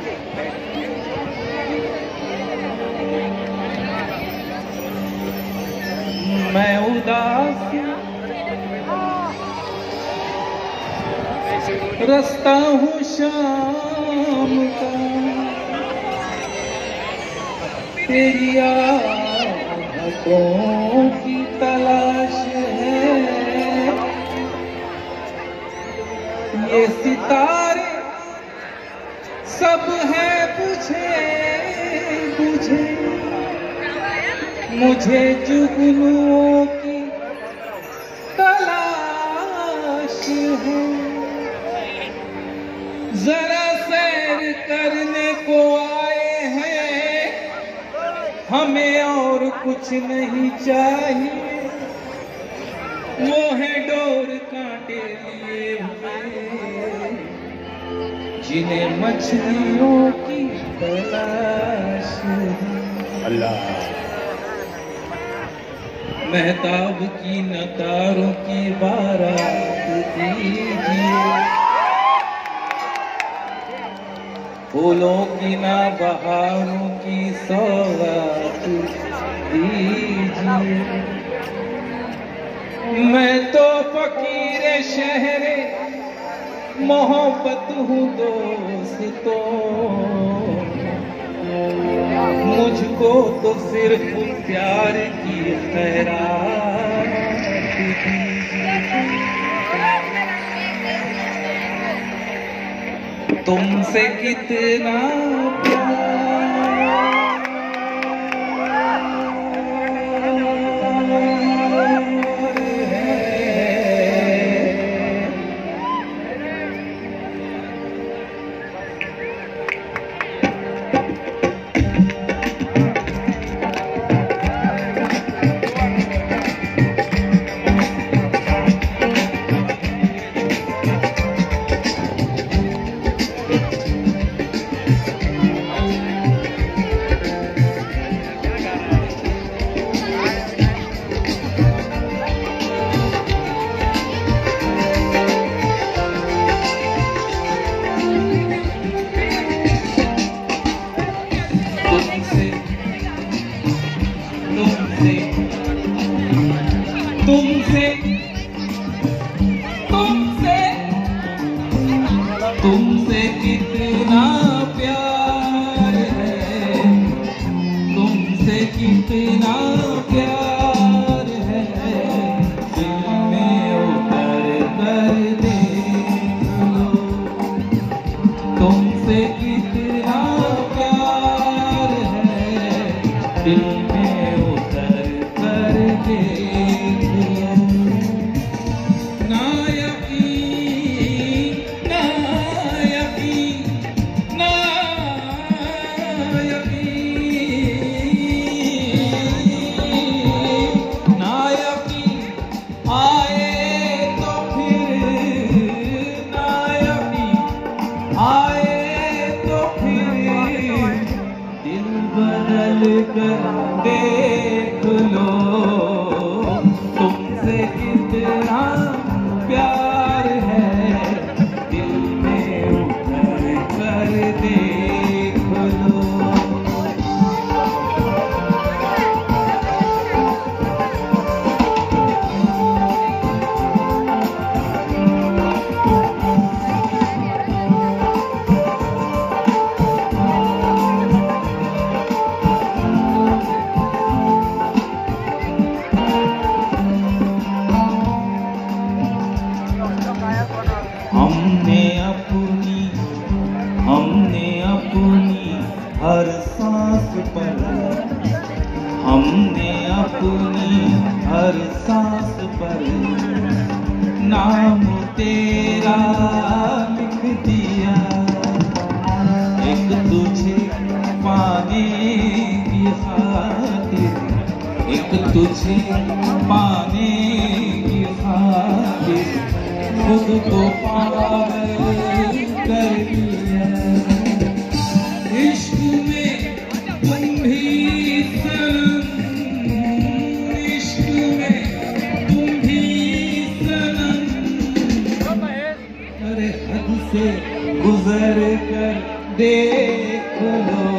मैं उदास रास्ता हूँ शाम का, तेरी आहटों की तलाश है। ये सितारे सब है बुझे बुझे, मुझे जुगनुओं की तलाश है। जरा सैर करने को आए हैं, हमें और कुछ नहीं चाहिए। वो है डोर कांटे लिए हुए, जिन्हें मछलियों की तलाश है। अल्लाह महताब की न तारों की बारात दीजिए, फूलों की न बहारों की सौगात दीजिए। मैं तो फकीर शहरे मोहब्बत हूँ दोस्तों, मुझको तो सिर्फ प्यार की खैरात दीजिए। तुमसे कितना तुमसे कितना प्यार है, तुमसे कितना प्यार है, दिल में उतर कर देख लो। तुमसे कितना प्यार है, दिल में उतर कर देख लो। ना देख लो, तुमसे कितना प्यार है, दिल में उतर कर देख लो। हमने अपनी हर सांस पर, हमने अपनी हर सांस पर नाम तेरा लिख दिया। एक तुझे पाने की खातिर, एक तुझे पाने की खातिर खुद को पागल कर दिया। इश्क में तुम भी सनम, इश्क में तुम भी सनम, अरे हद से गुजर कर दे बोलो